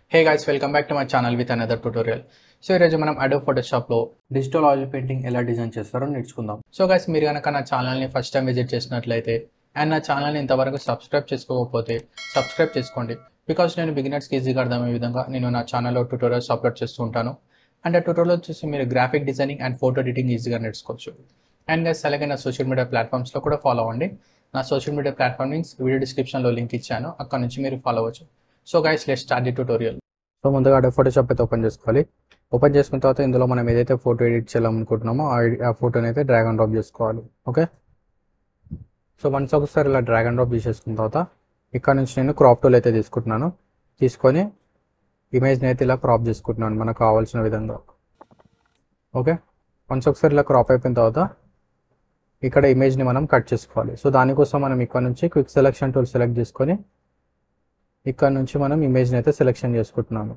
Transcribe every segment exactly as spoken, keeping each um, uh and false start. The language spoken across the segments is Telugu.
Hey guys, welcome back to my channel with another tutorial. So ఈరోజు మనం అడోబ్ ఫోటోషాప్లో డిజిటల్ ఆయిల్ పెయింటింగ్ ఎలా డిజైన్ చేస్తారో నేర్చుకుందాం. సో గైస్, మీరు కనుక నా ఛానల్ని ఫస్ట్ టైం విజిట్ చేసినట్లయితే అండ్ నా ఛానల్ని ఇంతవరకు సబ్స్క్రైబ్ చేసుకోకపోతే సబ్స్క్రైబ్ చేసుకోండి. బికాస్ నేను బిగినర్స్కి ఈజీగా అర్థమయ్యే విధంగా నేను నా ఛానల్లో ట్యూటోరియల్స్ అప్లోడ్ చేస్తూ ఉంటాను. అండ్ ఆ ట్యూటోరియల్ వచ్చేసి మీరు graphic designing and photo editing ఈజీగా నేర్చుకోవచ్చు. అండ్ గైస్, అలాగే నా సోషల్ మీడియా ప్లాట్ఫామ్స్లో కూడా ఫాలో అవ్వండి. నా social media platform links video డిస్క్రిప్షన్లో లింక్ ఇచ్చాను, అక్కడ నుంచి మీరు ఫాలో అవ్వచ్చు. So guys, let's start the tutorial. So ముందుగా అడోబ్ ఫోటోషాప్ అయితే ఓపెన్ చేసుకోవాలి. ఓపెన్ చేసుకున్న తర్వాత ఇందులో మనం ఏదైతే ఫోటో ఎడిట్ చేయాలనుకుంటున్నామో ఆ ఫోటోని అయితే డ్రాగ్ అండ్ డ్రాప్ చేసుకోవాలి. ఓకే, సో వన్స్ ఒకసారి ఇలా డ్రాగ్ అండ్ డ్రాప్ చేసేసుకున్న తర్వాత ఇక్కడ నుంచి నేను క్రాప్ టూల్ అయితే తీసుకుంటున్నాను. తీసుకొని ఇమేజ్ని అయితే ఇలా క్రాప్ చేసుకుంటున్నాను మనకు కావాల్సిన విధంగా. ఓకే, వన్స్ ఒకసారి ఇలా క్రాప్ అయిపోయిన తర్వాత ఇక్కడ ఇమేజ్ని మనం కట్ చేసుకోవాలి. సో దానికోసం మనం ఇక్కడ నుంచి క్విక్ సెలెక్షన్ టూల్ సెలెక్ట్ చేసుకొని ఇక్కడ నుంచి మనం ఇమేజ్ని అయితే సెలెక్షన్ చేసుకుంటున్నాము.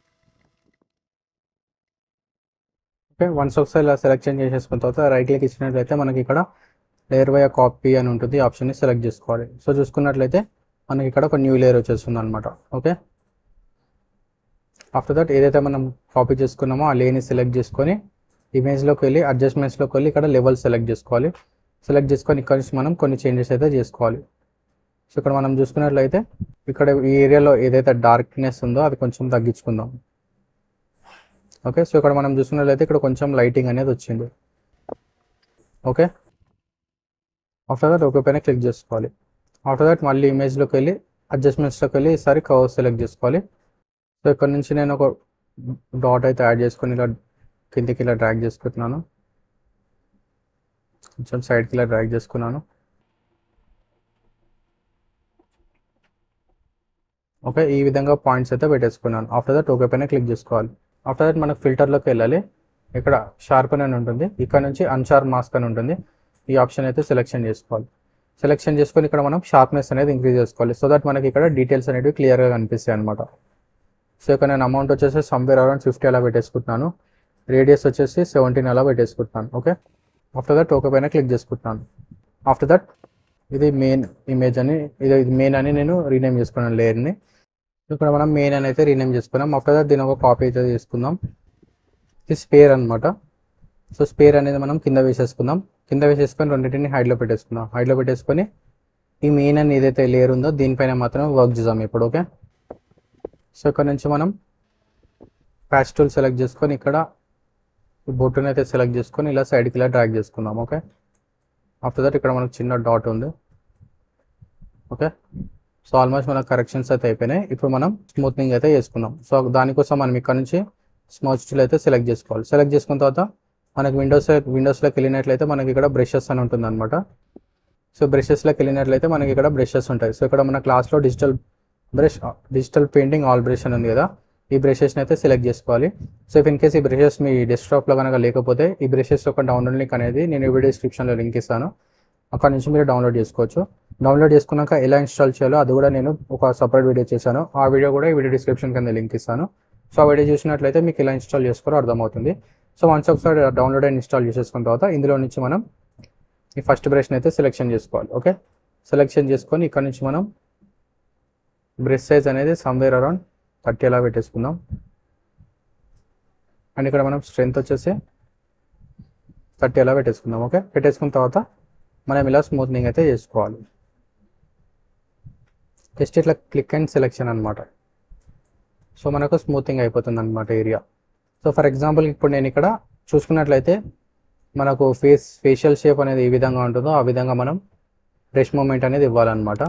ఓకే, వన్స్ ఒకసారి ఇలా సెలెక్షన్ చేసేసుకున్న తర్వాత రైట్ క్లిక్ ఇచ్చినట్లయితే మనకి ఇక్కడ లేయర్ బై కాపీ అని ఉంటుంది, ఆప్షన్ని సెలెక్ట్ చేసుకోవాలి. సో చూసుకున్నట్లయితే మనకి ఇక్కడ ఒక న్యూ లేయర్ వచ్చేస్తుంది అనమాట. ఓకే, ఆఫ్టర్ దట్ ఏదైతే మనం కాపీ చేసుకున్నామో ఆ లేయర్ని సెలెక్ట్ చేసుకొని ఇమేజ్లోకి వెళ్ళి అడ్జస్ట్మెంట్స్లోకి వెళ్ళి ఇక్కడ లెవెల్ సెలెక్ట్ చేసుకోవాలి. సెలెక్ట్ చేసుకొని ఇక్కడ నుంచి మనం కొన్ని చేంజెస్ అయితే చేసుకోవాలి. సో ఇక్కడ మనం చూసుకున్నట్లయితే ఇక్కడ ఈ ఏరియాలో ఏదైతే డార్క్నెస్ ఉందో అది కొంచెం తగ్గించుకుందాం. ఓకే, సో ఇక్కడ మనం చూసుకున్నట్లయితే ఇక్కడ కొంచెం లైటింగ్ అనేది వచ్చింది. ఓకే, ఆఫ్టర్ దట్ ఓకే పైన క్లిక్ చేసుకోవాలి. ఆఫ్టర్ దట్ మళ్ళీ ఇమేజ్లోకి వెళ్ళి అడ్జస్ట్మెంట్స్లోకి వెళ్ళి ఈసారి కర్వ్ సెలెక్ట్ చేసుకోవాలి. సో ఇక్కడ నుంచి నేను ఒక డాట్ అయితే యాడ్ చేసుకొని ఇలా కిందికి ఇలా డ్రాగ్ చేసుకుంటున్నాను, కొంచెం సైడ్కి ఇలా డ్రాగ్ చేసుకున్నాను. ఓకే, ఈ విధంగా పాయింట్స్ అయితే పెట్టేసుకున్నాను. ఆఫ్టర్ దట్ ఓకే పైన క్లిక్ చేసుకోవాలి. ఆఫ్టర్ దట్ మనకు ఫిల్టర్లోకి వెళ్ళాలి. ఇక్కడ షార్పన్ అని ఉంటుంది, ఇక్కడ నుంచి అన్షార్ప్ మాస్క్ అని ఉంటుంది. ఈ ఆప్షన్ అయితే సెలెక్షన్ చేసుకోవాలి. సెలెక్షన్ చేసుకొని ఇక్కడ మనం షార్ప్నెస్ అనేది ఇంక్రీజ్ చేసుకోవాలి. సో దట్ మనకి ఇక్కడ డీటెయిల్స్ అనేవి క్లియర్గా కనిపిస్తాయి అనమాట. సో ఇక్కడ నేను అమౌంట్ వచ్చేసి సంవేర్ అరౌండ్ ఫిఫ్టీ అలా పెట్టేసుకుంటున్నాను. రేడియస్ వచ్చేసి సెవెంటీన్ అలా పెట్టేసుకుంటున్నాను. ఓకే, ఆఫ్టర్ దట్ ఓకే పైన క్లిక్ చేసుకుంటున్నాను. ఆఫ్టర్ దట్ ఇది మెయిన్ ఇమేజ్ అని ఇది ఇది మెయిన్ అని నేను రీనేమ్ చేసుకున్నాను లేయర్ని. ఇక్కడ మనం మెయిన్ అని అయితే రీనేమ్ చేసుకున్నాం. ఆఫ్టర్ దట్ దీని ఒక కాపీ అయితే తీసుకుందాం. ఇది స్పేర్ అనమాట. సో స్పేర్ అనేది మనం కింద వేసేసుకుందాం. కింద వేసేసుకొని రెండింటిని హైడ్లో పెట్టేసుకుందాం. హైడ్లో పెట్టేసుకొని ఈ మెయిన్ అని ఏదైతే లేయర్ ఉందో దీనిపైన మాత్రమే వర్క్ చేద్దాం ఇప్పుడు. ఓకే, సో ఇక్కడ నుంచి మనం ప్యాచ్ టూల్ సెలెక్ట్ చేసుకొని ఇక్కడ ఈ బొట్టుని అయితే సెలెక్ట్ చేసుకొని ఇలా సైడ్కి ఇలా డ్రాగ్ చేసుకుందాం. ఓకే, ఆఫ్టర్ దట్ ఇక్కడ మనకు చిన్న డాట్ ఉంది. ఓకే, సో ఆల్మోస్ట్ మన కరెక్షన్స్ అయితే అయిపోయినాయి. ఇప్పుడు మనం స్మూత్నింగ్ అయితే చేసుకుందాం. సో దానికోసం మనం ఇక్కడ నుంచి స్మడ్జ్ టూల్ అయితే సెలెక్ట్ చేసుకోవాలి. సెలెక్ట్ చేసుకున్న తర్వాత మనకి విండోస్ విండోస్లోకి వెళ్ళినట్లయితే మనకి ఇక్కడ బ్రషెస్ అని ఉంటుంది అనమాట. సో బ్రషెస్లోకి వెళ్ళినట్లయితే మనకి ఇక్కడ బ్రషెస్ ఉంటాయి. సో ఇక్కడ మన క్లాస్లో digital brush digital painting all brush అని ఉంది కదా, ఈ బ్రషెస్ని అయితే సెలెక్ట్ చేసుకోవాలి. సో ఇఫ్ ఇన్ కేస్ ఈ బ్రషెస్ మీ డెస్క్టాప్లో కనుక లేకపోతే ఈ బ్రషెస్ యొక్క డౌన్లోడ్ లింక్ అనేది నేను వీడియో డిస్క్రిప్షన్లో లింక్ ఇస్తాను, అక్కడ నుంచి మీరు డౌన్లోడ్ చేసుకోవచ్చు. డౌన్లోడ్ చేసుకున్నాక ఎలా ఇన్స్టాల్ చేయాలో అది కూడా నేను ఒక సపరేట్ వీడియో చేశాను. ఆ వీడియో కూడా ఈ వీడియో డిస్క్రిప్షన్ కింద లింక్ ఇస్తాను. సో ఆ వీడియో చూసినట్లయితే మీకు ఎలా ఇన్స్టాల్ చేసుకోవాలో అర్థమవుతుంది. సో వన్స్ ఒకసారి డౌన్లోడ్ అండ్ ఇన్స్టాల్ చేసేసుకున్న తర్వాత ఇందులో నుంచి మనం ఈ ఫస్ట్ బ్రష్ని అయితే సెలెక్షన్ చేసుకోవాలి. ఓకే, సెలెక్షన్ చేసుకొని ఇక్కడ నుంచి మనం బ్రష్ సైజ్ అనేది సమ్వేర్ అరౌండ్ థర్టీ అలా పెట్టేసుకుందాం. అండ్ ఇక్కడ మనం స్ట్రెంత్ వచ్చేసి థర్టీ అలా పెట్టేసుకుందాం. ఓకే, పెట్టేసుకున్న తర్వాత మనం ఇలా స్మూత్నింగ్ అయితే చేసుకోవాలి. జస్ట్ ఇట్లా క్లిక్ అండ్ సెలెక్షన్ అనమాట. సో మనకు స్మూతింగ్ అయిపోతుంది అనమాట ఏరియా. సో ఫర్ ఎగ్జాంపుల్ ఇప్పుడు నేను ఇక్కడ చూసుకున్నట్లయితే మనకు ఫేస్ ఫేషియల్ షేప్ అనేది ఏ విధంగా ఉంటుందో ఆ విధంగా మనం బ్రష్ మూమెంట్ అనేది ఇవ్వాలన్నమాట.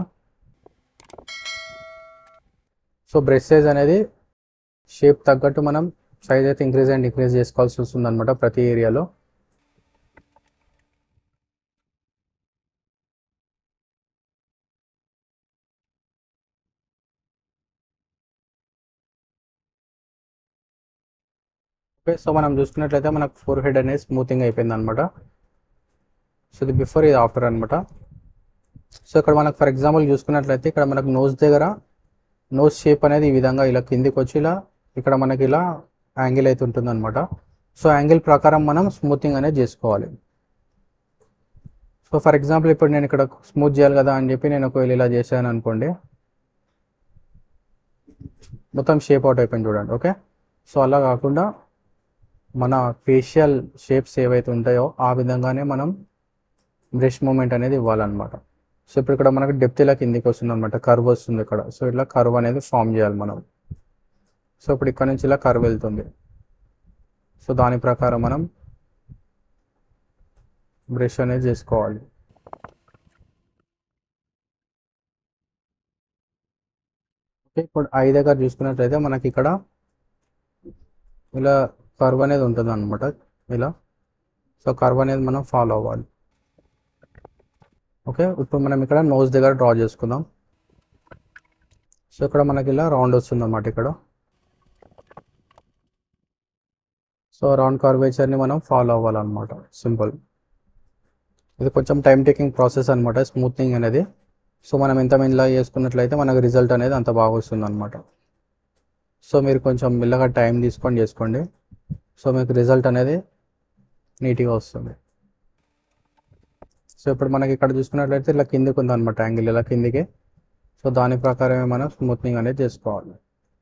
సో బ్రష్ సైజ్ అనేది షేప్ తగ్గట్టు మనం సైజ్ అయితే ఇంక్రీజ్ అండ్ డిక్రీజ్ చేసుకోవాల్సి వస్తుంది అనమాట ప్రతి ఏరియాలో. ఓకే, సో మనం చూసుకున్నట్లయితే మనకు ఫోర్ హెడ్ అనేది స్మూతింగ్ అయిపోయింది అనమాట. సో ఇది బిఫోర్ ఇది ఆఫ్టర్ అనమాట. సో ఇక్కడ మనకు ఫర్ ఎగ్జాంపుల్ చూసుకున్నట్లయితే ఇక్కడ మనకు నోస్ దగ్గర నోస్ షేప్ అనేది ఈ విధంగా ఇలా కిందికి వచ్చి ఇలా ఇక్కడ మనకి ఇలా యాంగిల్ అయితే ఉంటుంది అనమాట. సో యాంగిల్ ప్రకారం మనం స్మూతింగ్ అనేది చేసుకోవాలి. సో ఫర్ ఎగ్జాంపుల్ ఇప్పుడు నేను ఇక్కడ స్మూత్ చేయాలి కదా అని చెప్పి నేను ఒకవేళ ఇలా చేశాను అనుకోండి, మొత్తం షేప్ అవుట్ అయిపోయింది చూడండి. ఓకే, సో అలా కాకుండా మన ఫేషియల్ షేప్స్ ఏవైతే ఉంటాయో ఆ విధంగానే మనం బ్రష్ మూమెంట్ అనేది ఇవ్వాలన్నమాట. సో ఇప్పుడు ఇక్కడ మనకు డెప్త్ ఇలా కిందికి వస్తుంది అనమాట, కర్వ్ వస్తుంది ఇక్కడ. సో ఇట్లా కర్వ్ అనేది ఫామ్ చేయాలి మనం. సో ఇప్పుడు ఇక్కడ నుంచి ఇలా కర్వ్ వెళ్తుంది. సో దాని ప్రకారం మనం బ్రష్ అనేది చేసుకోవాలి. ఓకే, ఇప్పుడు ఐ దగ్గర చూసుకున్నట్లయితే మనకి ఇక్కడ ఇలా కర్వ్ అనేది ఉంటుంది అనమాట, ఇలా. సో కర్వ్ అనేది మనం ఫాలో అవ్వాలి. ఓకే, ఇప్పుడు మనం ఇక్కడ నోస్ దగ్గర డ్రా చేసుకుందాం. సో ఇక్కడ మనకి ఇలా రౌండ్ వస్తుంది అన్నమాట ఇక్కడ. సో రౌండ్ కర్వేచర్ని మనం ఫాలో అవ్వాలన్నమాట, సింపుల్. ఇది కొంచెం టైం టేకింగ్ ప్రాసెస్ అనమాట స్మూత్నింగ్ అనేది. సో మనం ఎంత మెల్లగా చేసుకున్నట్లయితే మనకు రిజల్ట్ అనేది అంత బాగా వస్తుంది అనమాట. సో మీరు కొంచెం మెల్లగా టైం తీసుకొని చేసుకోండి, సో మీకు రిజల్ట్ అనేది నీట్గా వస్తుంది. సో ఇప్పుడు మనకి ఇక్కడ చూసుకున్నట్లయితే ఇలా కిందికి ఉందన్నమాట యాంగిల్, ఇలా కిందికి. సో దాని ప్రకారమే మనం స్మూత్నింగ్ అనేది చేసుకోవాలి.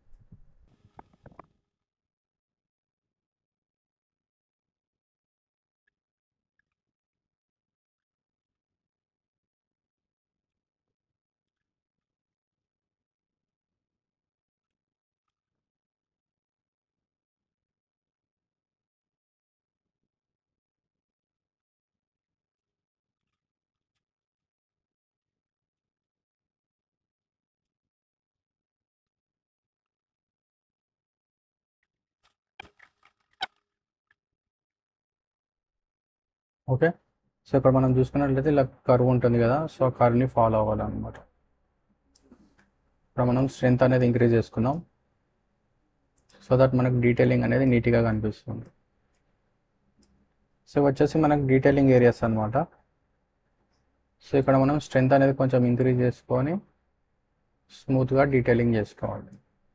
ఓకే, సో ఇక్కడ మనం చూసుకున్నట్లయితే ఇలా కర్వ్ ఉంటుంది కదా, సో ఆ కర్వ్ని ఫాలో అవ్వాలన్నమాట. ఇప్పుడు మనం స్ట్రెంత్ అనేది ఇంక్రీజ్ చేసుకుందాం, సో దట్ మనకు డీటెయిలింగ్ అనేది నీట్గా కనిపిస్తుంది. సో వచ్చేసి మనకు డీటెయిలింగ్ ఏరియాస్ అనమాట. సో ఇక్కడ మనం స్ట్రెంత్ అనేది కొంచెం ఇంక్రీజ్ చేసుకొని స్మూత్గా డీటెయిలింగ్ చేసుకోవాలి.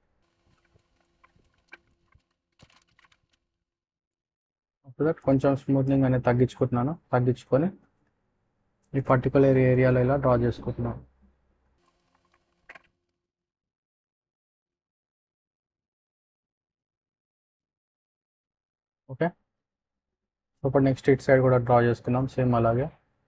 అప్పుడు దట్ కొంచెం స్మూత్నింగ్ అనేది తగ్గించుకుంటున్నాను, తగ్గించుకొని ఈ పర్టికులర్ ఏరియాలో ఇలా డ్రా చేసుకుంటున్నాను. ఓకే, ఇప్పుడు నెక్స్ట్ ఇట్ సైడ్ కూడా డ్రా చేసుకుందాం సేమ్ అలాగే.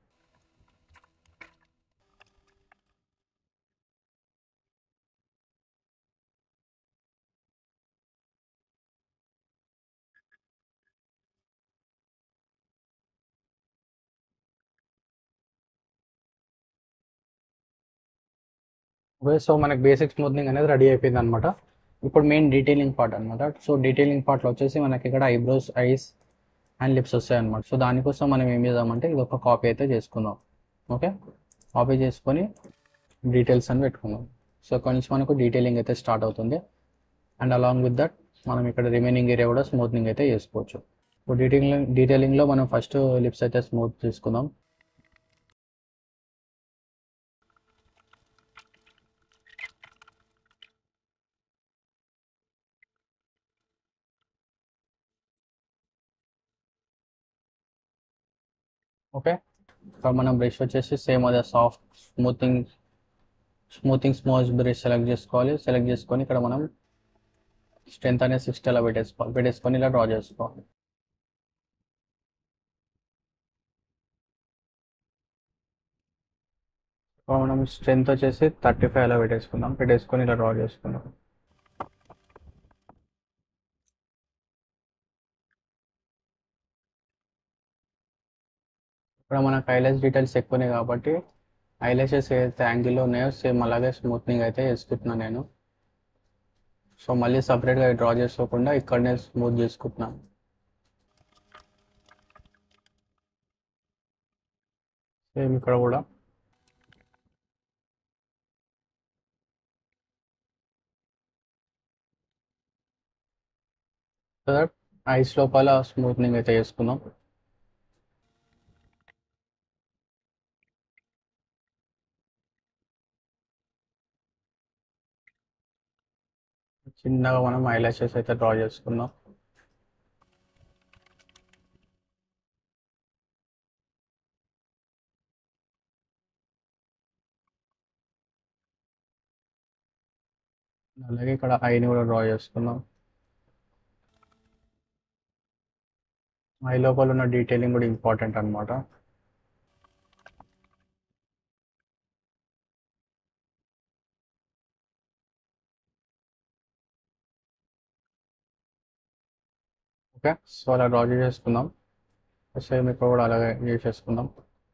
ఓకే, సో మనకి బేసిక్ స్మూత్నింగ్ అనేది రెడీ అయిపోయింది అనమాట. ఇప్పుడు మెయిన్ డీటెయిలింగ్ పార్ట్ అనమాట. సో డీటెయిలింగ్ పార్ట్లో వచ్చేసి మనకి ఇక్కడ ఐబ్రోస్, ఐస్ అండ్ లిప్స్ వస్తాయి అనమాట. సో దానికోసం మనం ఏం చేద్దామంటే ఇది ఒక కాపీ అయితే చేసుకుందాం. ఓకే, కాపీ చేసుకొని డీటెయిల్స్ అని పెట్టుకుందాం. సో అక్కడ నుంచి మనకు డీటెయిలింగ్ అయితే స్టార్ట్ అవుతుంది. అండ్ అలాంగ్ విత్ దట్ మనం ఇక్కడ రిమైనింగ్ ఏరియా కూడా స్మూత్నింగ్ అయితే చేసుకోవచ్చు. ఇప్పుడు డీటెయిలింగ్ డీటెయిలింగ్లో మనం ఫస్ట్ లిప్స్ అయితే స్మూత్ చేసుకుందాం. ఓకే, ఇక్కడ మనం బ్రష్ వచ్చేసి సేమ్ అదే soft smoothing smoothing smudge brush select చేసుకోవాలి. సెలెక్ట్ చేసుకొని ఇక్కడ మనం స్ట్రెంత్ అనేది సిక్స్టీ అలా పెట్టేసుకోవాలి. పెట్టేసుకొని ఇలా డ్రా చేసుకోవాలి. మనం స్ట్రెంత్ వచ్చేసి థర్టీ ఫైవ్ అలా పెట్టేసుకుందాం. పెట్టేసుకొని ఇలా డ్రా చేసుకుందాం. ఇక్కడ మనకు హైలైట్స్ డీటెయిల్స్ ఎక్కువనే కాబట్టి ఐలాషెస్ ఏదైతే యాంగిల్లో ఉన్నాయో సేమ్ అలాగే స్మూత్నింగ్ అయితే వేసుకుంటున్నాను నేను. సో మళ్ళీ సపరేట్గా డ్రా చేసుకోకుండా ఇక్కడనే స్మూత్ చేసుకుంటున్నాను. సేమ్ ఇక్కడ కూడా. సో దట్ ఐస్ లోపల స్మూత్నింగ్ అయితే చేసుకుందాం. చిన్నగా మనం ఐలాషెస్ అయితే డ్రా చేసుకుందాం. అలాగే ఇక్కడ ఐని కూడా డ్రా చేసుకుందాం. ఐ లోపల ఉన్న డీటెయిలింగ్ కూడా ఇంపార్టెంట్ అనమాట. ఓకే, సో అలా డ్రా చేసేసుకుందాం. సేమ్ ఇక్కడ కూడా అలాగే చేసేసుకుందాం.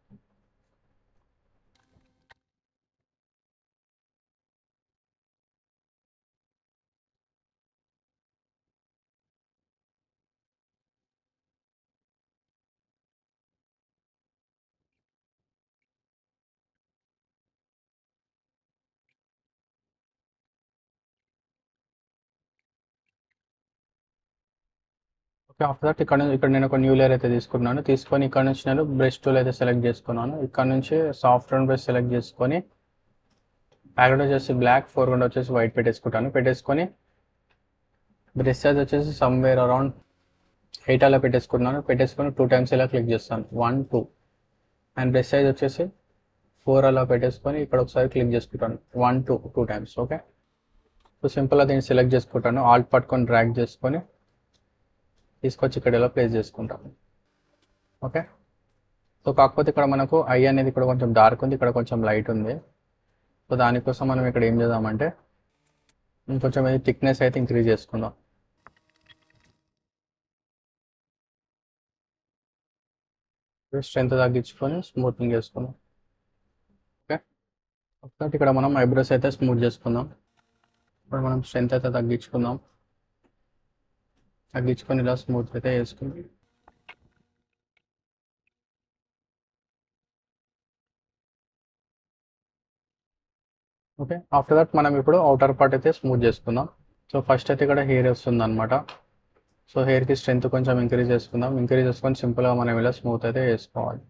ఓకే, ఆఫ్టర్ దట్ ఇక్కడ ఇక్కడ నేను ఒక న్యూ లేయర్ అయితే తీసుకున్నాను. తీసుకొని ఇక్కడ నుంచి నేను బ్రష్ టూల్ అయితే సెలెక్ట్ చేసుకున్నాను. ఇక్కడ నుంచి సాఫ్ట్ రౌండ్ బ్రష్ సెలెక్ట్ చేసుకొని బ్యాక్గ్రౌండ్ వచ్చేసి బ్లాక్, ఫోర్గ్రౌండ్ వచ్చేసి వైట్ పెట్టేసుకుంటాను. పెట్టేసుకొని బ్రష్ సైజ్ వచ్చేసి సమ్వేర్ అరౌండ్ ఎయిట్ అలా పెట్టేసుకున్నాను. పెట్టేసుకొని టూ టైమ్స్ ఇలా క్లిక్ చేస్తాను, one two. And brush size వచ్చేసి ఫోర్ అలా పెట్టేసుకొని ఇక్కడ ఒకసారి క్లిక్ చేసుకుంటాను, one two two times. Okay, so సింపుల్గా దీన్ని సెలెక్ట్ చేసుకుంటాను. ఆల్ట్ పట్టుకొని డ్రాగ్ చేసుకొని తీసుకొచ్చి ఇక్కడ ఇలా ప్లేస్ చేసుకుంటాను. ఓకే, సో కాకపోతే ఇక్కడ మనకు ఐ అనేది ఇక్కడ కొంచెం డార్క్ ఉంది, ఇక్కడ కొంచెం లైట్ ఉంది. సో దానికోసం మనం ఇక్కడ ఏం చేద్దామంటే ఇంకొంచెం ఇది థిక్నెస్ అయితే ఇంక్రీజ్ చేసుకుందాం. స్ట్రెంత్ తగ్గించుకొని స్మూత్నింగ్ చేసుకుందాం. ఓకే, ఒకసారి ఇక్కడ మనం ఐబ్రోస్ అయితే స్మూత్ చేసుకుందాం. ఇప్పుడు మనం స్ట్రెంత్ అయితే తగ్గించుకుందాం. తగ్గించుకొని ఇలా స్మూత్ అయితే వేసుకుందాం. ఓకే, ఆఫ్టర్ దట్ మనం ఇప్పుడు అవుటర్ పార్ట్ అయితే స్మూత్ చేసుకుందాం. సో ఫస్ట్ అయితే ఇక్కడ హెయిర్ వస్తుంది అనమాట. సో హెయిర్కి స్ట్రెంత్ కొంచెం ఇంక్రీజ్ చేసుకుందాం. ఇంక్రీజ్ చేసుకొని సింపుల్గా మనం ఇలా స్మూత్ అయితే వేసుకోవాలి.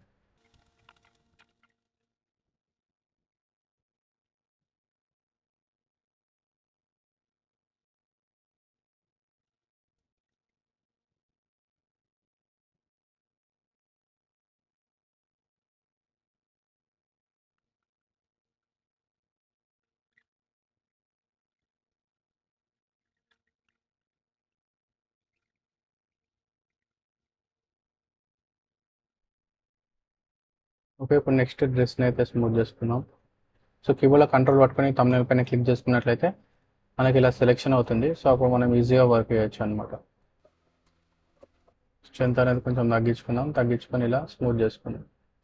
ఓకే, ఇప్పుడు నెక్స్ట్ డ్రెస్ని అయితే స్మూత్ చేసుకుందాం. సో కీబోర్డ్లో కంట్రోల్ పట్టుకొని తమ్నెయిల్ పైన క్లిక్ చేసుకున్నట్లయితే మనకి ఇలా సెలెక్షన్ అవుతుంది. సో అప్పుడు మనం ఈజీగా వర్క్ చేయొచ్చు అనమాట. స్ట్రెంత్ అనేది కొంచెం తగ్గించుకుందాం. తగ్గించుకొని ఇలా స్మూత్ చేసుకుందాం.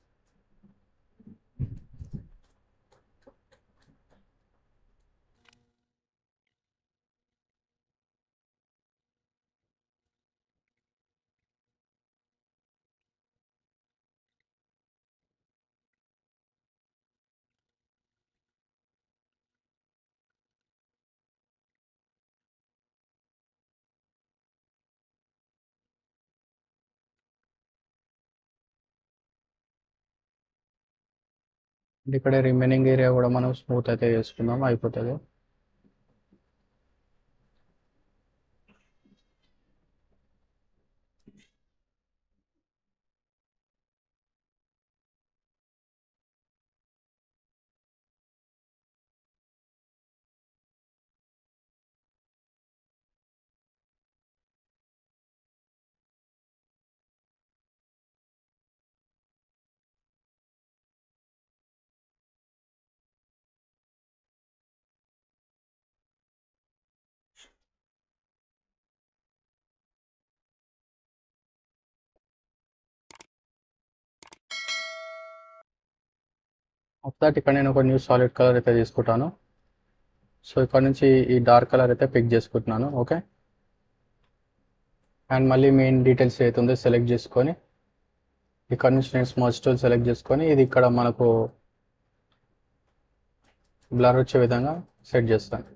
ఇక్కడ రిమైనింగ్ ఏరియా కూడా మనం స్మూత్ అయితే చేసుకుందాం, అయిపోతుంది. ఆఫ్టర్ దట్ ఇక్కడ నేను ఒక న్యూ సాలిడ్ కలర్ అయితే తీసుకుంటాను. సో ఇక్కడ నుంచి ఈ డార్క్ కలర్ అయితే పిక్ చేసుకుంటున్నాను. ఓకే, అండ్ మళ్ళీ మెయిన్ డీటెయిల్స్ అయితే ఉందో సెలెక్ట్ చేసుకొని ఇక్కడ నుంచి నేను స్మడ్జ్ టూల్ సెలెక్ట్ చేసుకొని ఇది ఇక్కడ మనకు బ్లర్ వచ్చే విధంగా సెట్ చేస్తాను.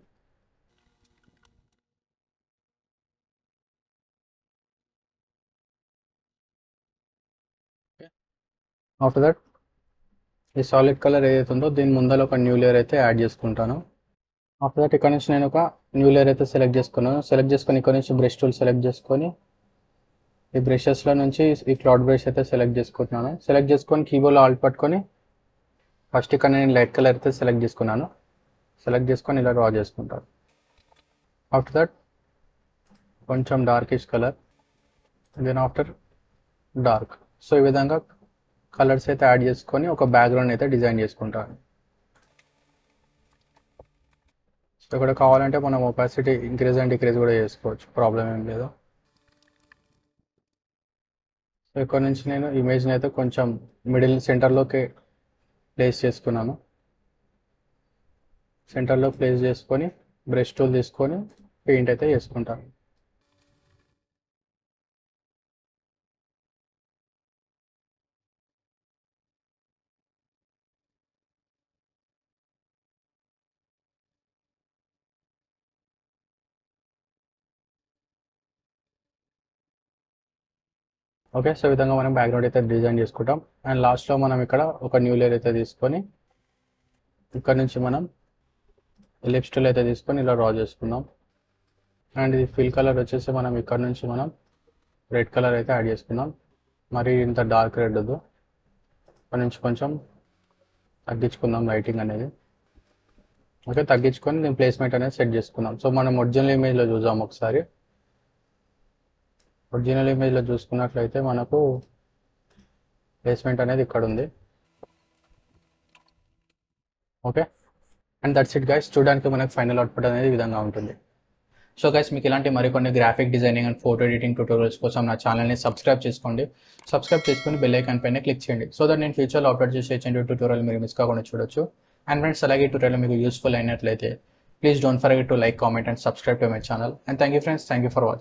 ఆఫ్టర్ దట్ ఈ సాలిడ్ కలర్ ఏదైతే ఉందో దీని ముందర ఒక న్యూ లేయర్ అయితే యాడ్ చేసుకుంటాను. ఆఫ్టర్ దట్ ఇక్కడ నుంచి నేను ఒక న్యూ లేయర్ అయితే సెలెక్ట్ చేసుకున్నాను. సెలెక్ట్ చేసుకొని ఇక్కడ నుంచి బ్రష్ టూల్ సెలెక్ట్ చేసుకొని ఈ బ్రషెస్లో నుంచి ఈ క్లౌడ్ బ్రష్ అయితే సెలెక్ట్ చేసుకుంటున్నాను. సెలెక్ట్ చేసుకొని కీబోర్డ్లో ఆల్ట్ పట్టుకొని ఫస్ట్ ఇక్కడ నేను లైట్ కలర్ అయితే సెలెక్ట్ చేసుకున్నాను. సెలెక్ట్ చేసుకొని ఇలా డ్రా చేసుకుంటాను. ఆఫ్టర్ దట్ కొంచెం darkish colour, then after dark. So ఈ విధంగా కలర్స్ అయితే యాడ్ చేసుకొని ఒక బ్యాక్గ్రౌండ్ అయితే డిజైన్ చేసుకుంటాను. సో ఇక్కడ కావాలంటే మనం ఒపాసిటీ ఇంక్రీజ్ అండ్ డిక్రీజ్ కూడా చేసుకోవచ్చు, ప్రాబ్లం ఏం లేదు. సో ఇక్కడ నుంచి నేను ఇమేజ్ని అయితే కొంచెం మిడిల్ సెంటర్లోకి ప్లేస్ చేసుకున్నాను. సెంటర్లో ప్లేస్ చేసుకొని బ్రష్ టూల్ తీసుకొని పెయింట్ అయితే చేసుకుంటాను. ఓకే, సో ఈ విధంగా మనం బ్యాక్గ్రౌండ్ అయితే డిజైన్ చేసుకుంటాం. అండ్ లాస్ట్లో మనం ఇక్కడ ఒక న్యూ లేయర్ అయితే తీసుకొని ఇక్కడ నుంచి మనం ఎలిప్స్ టూల్ అయితే తీసుకొని ఇలా డ్రా చేసుకుందాం. అండ్ ఇది ఫిల్ కలర్ వచ్చేసి మనం ఇక్కడ నుంచి మనం రెడ్ కలర్ అయితే యాడ్ చేసుకుందాం. మరి ఇంత డార్క్ రెడ్ వద్దు, ఇక్కడ నుంచి కొంచెం తగ్గించుకుందాం లైటింగ్ అనేది. ఓకే, తగ్గించుకొని దీని ప్లేస్మెంట్ అనేది సెట్ చేసుకుందాం. సో మనం ఒరిజినల్ ఇమేజ్లో చూద్దాం ఒకసారి. ఒరిజినల్ ఇమేజ్లో చూసుకున్నట్లయితే మనకు ప్లేస్మెంట్ అనేది ఇక్కడ ఉంది. Okay, and that's it guys. చూడడానికి మనకు ఫైనల్ అవుట్పుట్ అనేది ఈ విధంగా ఉంటుంది. సో గైస్, మీకు ఇలాంటి మరికొన్ని graphic designing and photo editing tutorials కోసం నా ఛానల్ని సబ్స్క్రైబ్ చేసుకోండి. సబ్స్క్రైబ్ చేసుకొని బెల్ ఐకాన్ పైన క్లిక్ చేయండి, సో దట్ నేను ఫ్యూచర్లో అప్లోడ్ చేసే చిన్న ట్యూటోరియల్ మీరు మిస్ కాకుండా చూడొచ్చు. అండ్ ఫ్రెండ్స్, అలాగే ట్యూటోరియల్ మీకు యూస్ఫుల్ అయినట్లయితే please don't forget to like, comment and subscribe to my channel. And thank you friends, thank you for watching.